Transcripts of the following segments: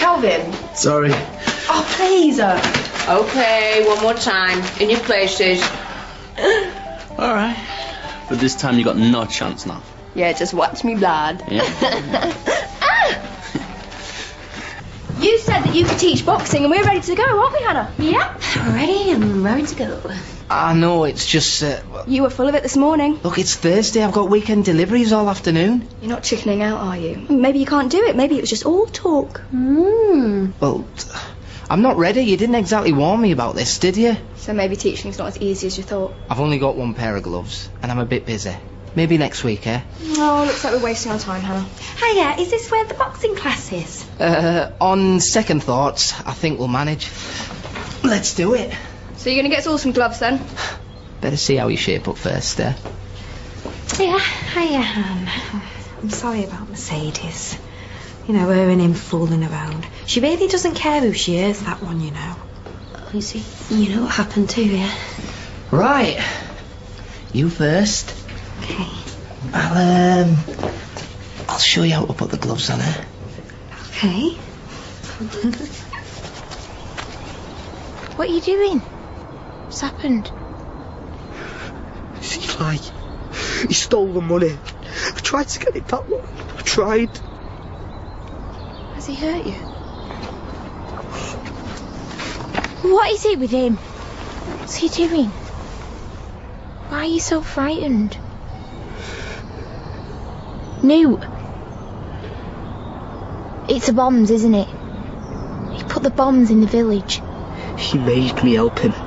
Calvin. Sorry. Oh, please. Okay, one more time. In your places. All right. But this time you got no chance now. Yeah, just watch me blood. Yeah. You said that you could teach boxing and we're ready to go, aren't we, Hannah? Yep, ready and raring to go. I know, it's just... You were full of it this morning. Look, it's Thursday. I've got weekend deliveries all afternoon. You're not chickening out, are you? Maybe you can't do it. Maybe it was just all talk. Well, I'm not ready. You didn't exactly warn me about this, did you? So maybe teaching's not as easy as you thought. I've only got one pair of gloves, and I'm a bit busy. Maybe next week, eh? Oh, looks like we're wasting our time, Hannah. Hiya, is this where the boxing class is? On second thoughts, I think we'll manage. Let's do it. So you're going to get us all some gloves, then? Better see how you shape up first, eh? Yeah, hiya, Han. I'm sorry about Mercedes. You know, her and him fooling around. She really doesn't care who she is, that one, you know. You see, you know what happened too, yeah? Right. You first. Okay. I'll show you how to put the gloves on, eh? Okay. What are you doing? What's happened? Is he lying? He stole the money. I tried to get it back. I tried. Has he hurt you? What is it with him? What's he doing? Why are you so frightened? Newt. It's the bombs, isn't it? He put the bombs in the village. He made me help him.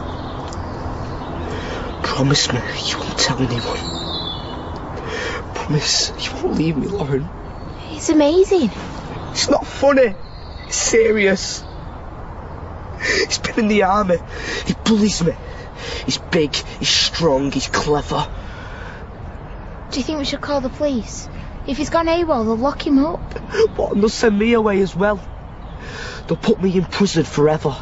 Promise me you won't tell anyone. Promise you won't leave me alone. It's amazing. It's not funny. It's serious. He's been in the army. He bullies me. He's big, he's strong, he's clever. Do you think we should call the police? If he's gone AWOL, they'll lock him up. What, and they'll send me away as well. They'll put me in prison forever.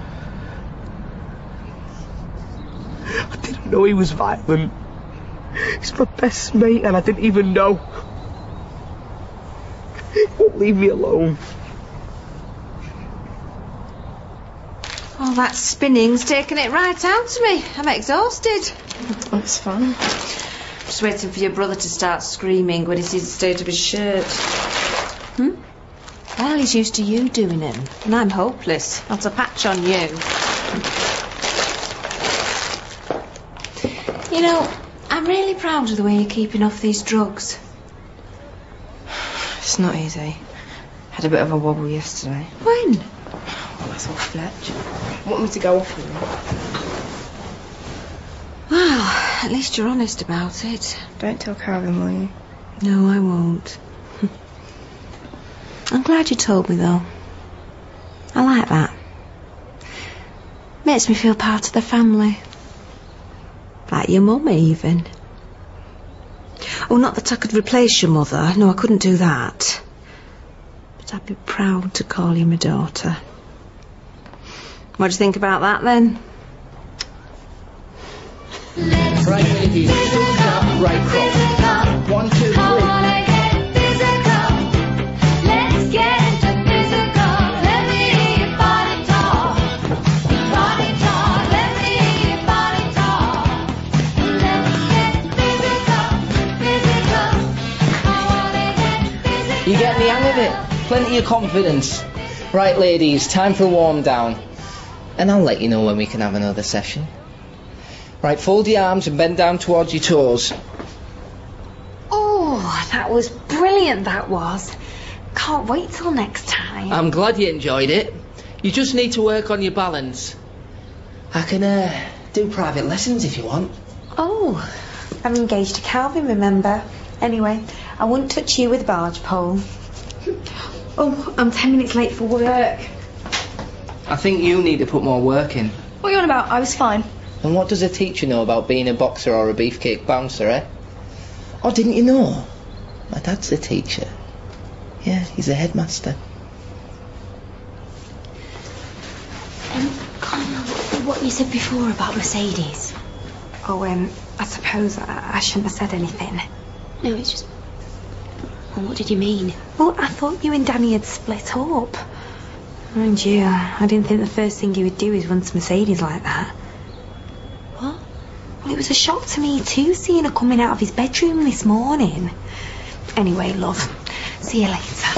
I didn't know he was violent. He's my best mate and I didn't even know. He won't leave me alone. Oh, that spinning's taken it right out of me. I'm exhausted. That's fun. Just waiting for your brother to start screaming when he sees the state of his shirt. Well, he's used to you doing him, and I'm hopeless. Not a patch on you. You know, I'm really proud of the way you're keeping off these drugs. It's not easy. Had a bit of a wobble yesterday. When? Well, I saw Fletch. Want me to go off with him? Well, at least you're honest about it. Don't tell Calvin, will you? No, I won't. I'm glad you told me, though. I like that. Makes me feel part of the family. Like your mum, even. Oh, not that I could replace your mother. No, I couldn't do that. But I'd be proud to call you my daughter. What do you think about that, then? Right, ladies. Right cross. 1, 2, 3. You get the hang of it. Plenty of confidence. Right, ladies, time for a warm down. And I'll let you know when we can have another session. Right, fold your arms and bend down towards your toes. Oh, that was brilliant, that was. Can't wait till next time. I'm glad you enjoyed it. You just need to work on your balance. I can do private lessons if you want. Oh, I'm engaged to Calvin, remember? Anyway, I won't touch you with a barge pole. Oh, I'm 10 minutes late for work. I think you need to put more work in. What are you on about? I was fine. And what does a teacher know about being a boxer or a beefcake bouncer, eh? Oh, didn't you know? My dad's a teacher. Yeah, he's a headmaster. What you said before about Mercedes. Oh, I suppose I shouldn't have said anything. No, it's just... Well, what did you mean? Well, I thought you and Danny had split up. Mind you, I didn't think the first thing he would do is run to Mercedes like that. What? Well, it was a shock to me too, seeing her coming out of his bedroom this morning. Anyway, love, see you later.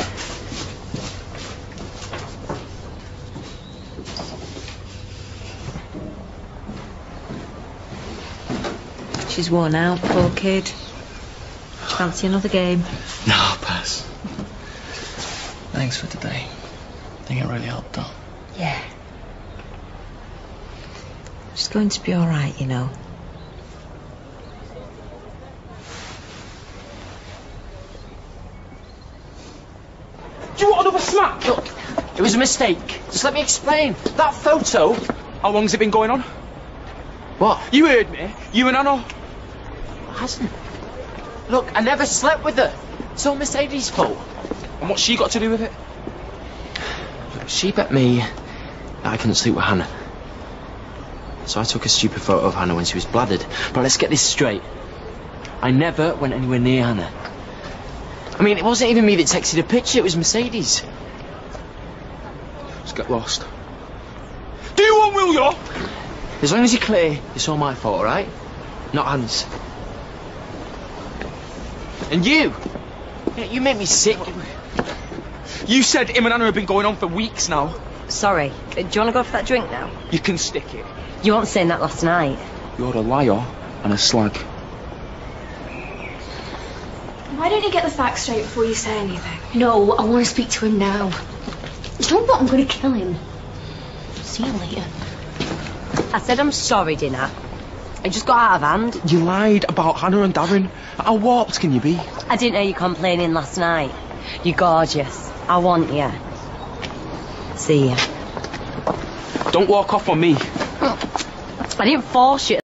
She's worn out, poor kid. Fancy another game? No, pass. Thanks for today. I think it really helped though. Yeah. She's going to be all right, you know. Do you want another smack? Look, it was a mistake. Just let me explain. That photo... How long's it been going on? What? You heard me. You and Anna. Hasn't. Look, I never slept with her. It's all Mercedes' fault. And what's she got to do with it? Look, she bet me that I couldn't sleep with Hannah. So I took a stupid photo of Hannah when she was bladdered. But let's get this straight. I never went anywhere near Hannah. I mean, it wasn't even me that texted a picture, it was Mercedes. Let's get lost. Do you want, will you? As long as you're clear, it's all my fault, alright? Not Hannah's. And you! You make me sick. You said him and Anna have been going on for weeks now. Sorry, do you want to go for that drink now? You can stick it. You weren't saying that last night. You're a liar and a slag. Why don't you get the facts straight before you say anything? No, I want to speak to him now. You know what? I'm going to kill him. See you later. I said I'm sorry, didn't I? It just got out of hand. You lied about Hannah and Darren. How warped can you be? I didn't hear you complaining last night. You're gorgeous. I want you. See ya. Don't walk off on me. I didn't force you.